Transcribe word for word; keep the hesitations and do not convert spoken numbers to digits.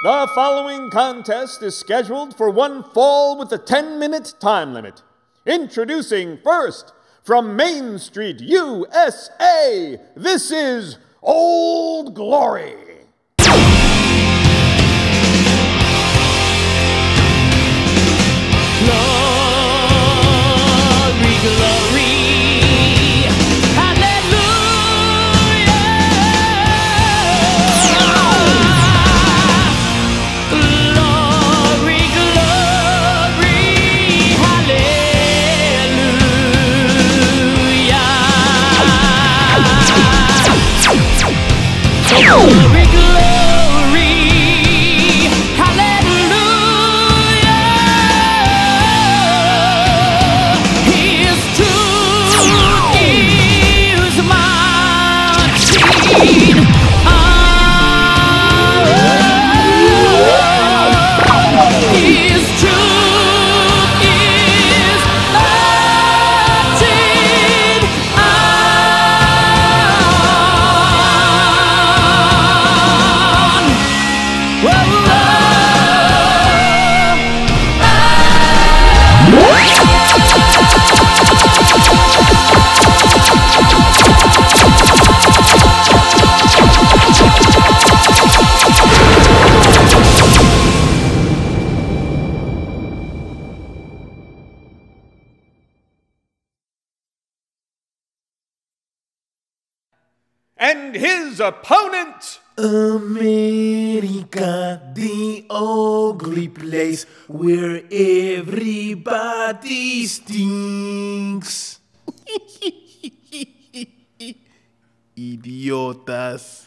The following contest is scheduled for one fall with a ten-minute time limit. Introducing first, from Main Street, U S A, this is Old Glory. Glory, glory. Glory, glory, hallelujah. His truth is marching on. His truth is marching on. And his opponent, America, the ugly place where everybody stinks. Idiotas.